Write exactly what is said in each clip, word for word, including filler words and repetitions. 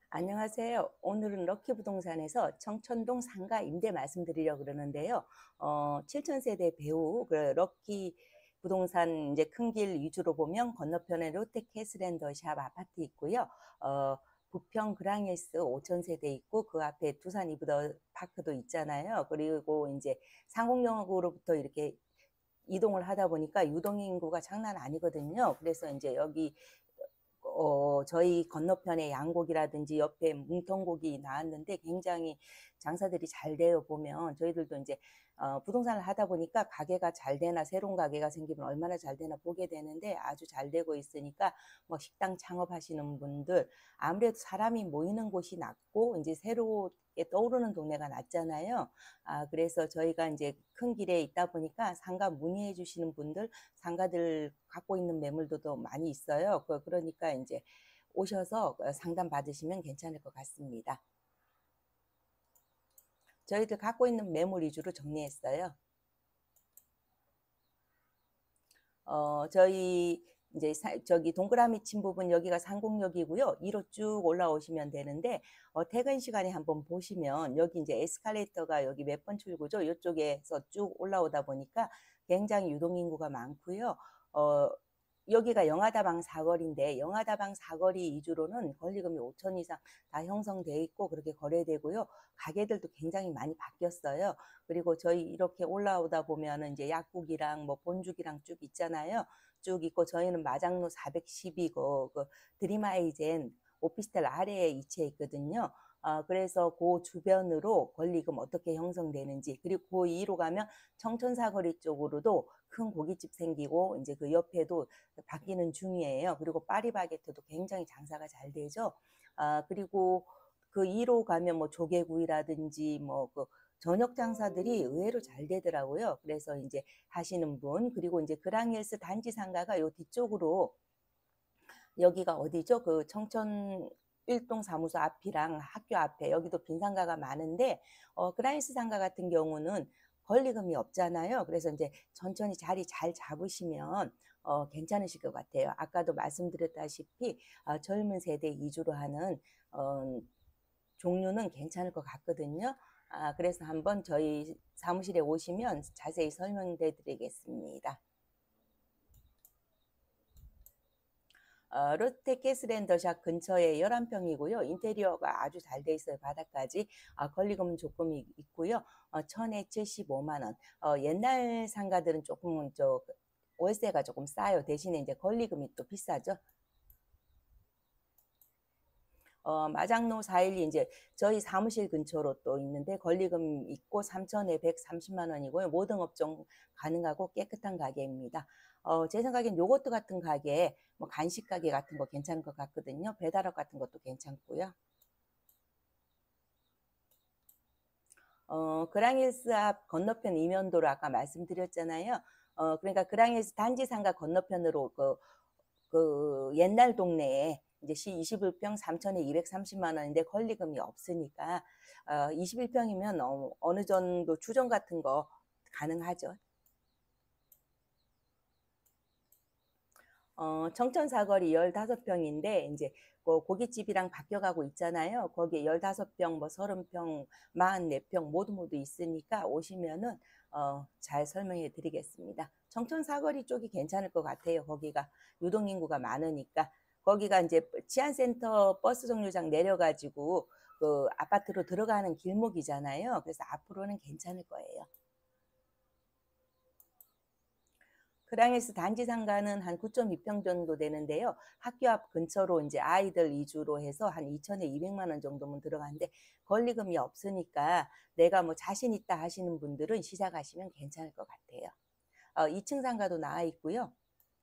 안녕하세요. 오늘은 럭키 부동산에서 청천동 상가 임대 말씀드리려고 그러는데요. 어, 칠천 세대 배우 그 럭키 부동산 이제 큰 길 위주로 보면 건너편에 롯데 캐슬앤더샵 아파트 있고요. 어, 부평 그랑힐스 오천 세대 있고 그 앞에 두산 이브더 파크도 있잖아요. 그리고 이제 상공역으로부터 이렇게 이동을 하다 보니까 유동 인구가 장난 아니거든요. 그래서 이제 여기 어, 저희 건너편에 양고기라든지 옆에 뭉텅고기 나왔는데 굉장히 장사들이 잘 되어 보면 저희들도 이제 어, 부동산을 하다 보니까 가게가 잘 되나 새로운 가게가 생기면 얼마나 잘 되나 보게 되는데 아주 잘 되고 있으니까 뭐 식당 창업하시는 분들 아무래도 사람이 모이는 곳이 낫고 이제 새롭게 떠오르는 동네가 낫잖아요. 아, 그래서 저희가 이제 큰 길에 있다 보니까 상가 문의해 주시는 분들 상가들 갖고 있는 매물도 많이 있어요. 그- 그러니까 이제 오셔서 상담 받으시면 괜찮을 것 같습니다. 저희들 갖고 있는 매물 위주로 정리했어요. 어, 저희 이제 사, 저기 동그라미 친 부분 여기가 상공역이고요. 이로 쭉 올라오시면 되는데 어, 퇴근 시간에 한번 보시면 여기 이제 에스컬레이터가 여기 몇 번 출구죠. 이쪽에서 쭉 올라오다 보니까 굉장히 유동인구가 많고요. 어, 여기가 영화다방 사거리인데 영화다방 사거리 위주로는 권리금이 오천 이상 다 형성돼 있고 그렇게 거래되고요. 가게들도 굉장히 많이 바뀌었어요. 그리고 저희 이렇게 올라오다 보면은 이제 약국이랑 뭐 본죽이랑 쭉 있잖아요. 쭉 있고 저희는 마장로 사백십이고 그 드림하이젠 오피스텔 아래에 위치해 있거든요. 아, 그래서 그 주변으로 권리금 어떻게 형성되는지 그리고 그 위로 가면 청천사거리 쪽으로도 큰 고깃집 생기고 이제 그 옆에도 바뀌는 중이에요. 그리고 파리바게트도 굉장히 장사가 잘 되죠. 아, 그리고 그 위로 가면 뭐 조개구이라든지 뭐그 저녁 장사들이 의외로 잘 되더라고요. 그래서 이제 하시는 분 그리고 이제 그랑힐스 단지 상가가 요 뒤쪽으로 여기가 어디죠? 그 청천 일동 사무소 앞이랑 학교 앞에 여기도 빈상가가 많은데 어, 그라인스 상가 같은 경우는 권리금이 없잖아요. 그래서 이제 천천히 자리 잘 잡으시면 어, 괜찮으실 것 같아요. 아까도 말씀드렸다시피 어, 젊은 세대 위주로 하는 어, 종류는 괜찮을 것 같거든요. 아, 그래서 한번 저희 사무실에 오시면 자세히 설명해 드리겠습니다. 어, 롯데캐슬앤더샵 근처에 열한 평이고요. 인테리어가 아주 잘 돼 있어요. 바닥까지. 아, 권리금 조금 있고요. 어, 천에 칠십오만 원. 어, 옛날 상가들은 조금 저 월세가 조금 싸요. 대신에 이제 권리금이 또 비싸죠. 어, 마장로 사일리 이제 저희 사무실 근처로 또 있는데 권리금 있고 삼천에 백삼십만 원이고요. 모든 업종 가능하고 깨끗한 가게입니다. 어, 제 생각엔 요거트 같은 가게, 뭐 간식 가게 같은 거 괜찮은 것 같거든요. 배달업 같은 것도 괜찮고요. 어, 그랑힐스 앞 건너편 이면도로 아까 말씀드렸잖아요. 어, 그러니까 그랑힐스 단지 상가 건너편으로 그, 그 옛날 동네에 이제 시 이십일 평 삼천에 이백삼십만 원인데 권리금이 없으니까 어, 이십일 평이면 어, 어느 정도 주점 같은 거 가능하죠. 어, 청천사거리 열다섯 평인데 이제 그 고깃집이랑 바뀌어가고 있잖아요. 거기에 열다섯 평, 뭐 서른 평, 마흔네 평 모두 모두 있으니까 오시면은 어, 잘 설명해 드리겠습니다. 청천사거리 쪽이 괜찮을 것 같아요. 거기가 유동인구가 많으니까 거기가 이제 치안센터 버스 정류장 내려가지고 그 아파트로 들어가는 길목이잖아요. 그래서 앞으로는 괜찮을 거예요. 그랑에서 단지 상가는 한 구 점 이 평 정도 되는데요. 학교 앞 근처로 이제 아이들 위주로 해서 한 이천에 이백만 원 정도면 들어가는데 권리금이 없으니까 내가 뭐 자신 있다 하시는 분들은 시작하시면 괜찮을 것 같아요. 어, 이 층 상가도 나와 있고요.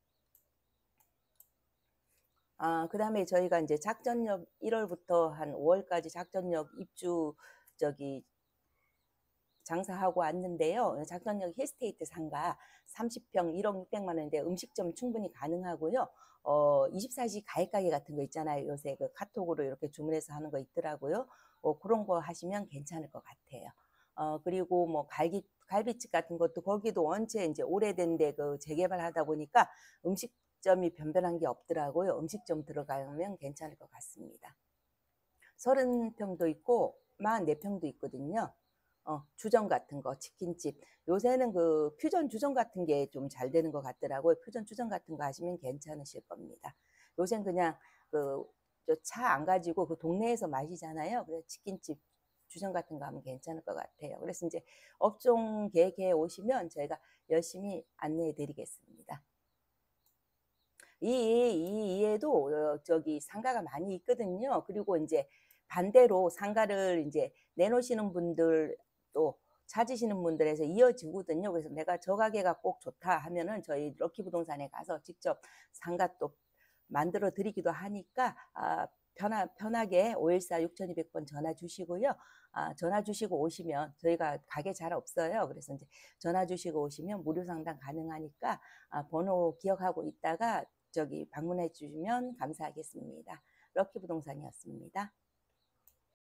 아, 그다음에 저희가 이제 작전역 일월부터 한 오월까지 작전역 입주 저기 장사하고 왔는데요. 작전역 힐스테이트 상가 삼십 평 일억 육백만 원인데 음식점 충분히 가능하고요. 어, 이십사 시 가입 가게 같은 거 있잖아요. 요새 그 카톡으로 이렇게 주문해서 하는 거 있더라고요. 어, 그런 거 하시면 괜찮을 것 같아요. 어, 그리고 뭐 갈비, 갈비집 같은 것도 거기도 원체 이제 오래된데 그 재개발하다 보니까 음식점이 변변한 게 없더라고요. 음식점 들어가면 괜찮을 것 같습니다. 서른 평도 있고 사십사 평도 있거든요. 어, 주점 같은 거, 치킨집. 요새는 그 퓨전 주점 같은 게 좀 잘 되는 것 같더라고요. 퓨전 주점 같은 거 하시면 괜찮으실 겁니다. 요새는 그냥 그 차 안 가지고 그 동네에서 마시잖아요. 그래서 치킨집 주점 같은 거 하면 괜찮을 것 같아요. 그래서 이제 업종 계획에 오시면 저희가 열심히 안내해 드리겠습니다. 이, 이 이에도 어, 저기 상가가 많이 있거든요. 그리고 이제 반대로 상가를 이제 내놓으시는 분들 또 찾으시는 분들에서 이어지거든요. 그래서 내가 저 가게가 꼭 좋다 하면은 저희 럭키 부동산에 가서 직접 상가 또 만들어 드리기도 하니까 아, 편하, 편하게 오일사 육이공 번 전화 주시고요. 아, 전화 주시고 오시면 저희가 가게 잘 없어요. 그래서 이제 전화 주시고 오시면 무료 상담 가능하니까 아, 번호 기억하고 있다가 저기 방문해 주시면 감사하겠습니다. 럭키 부동산이었습니다.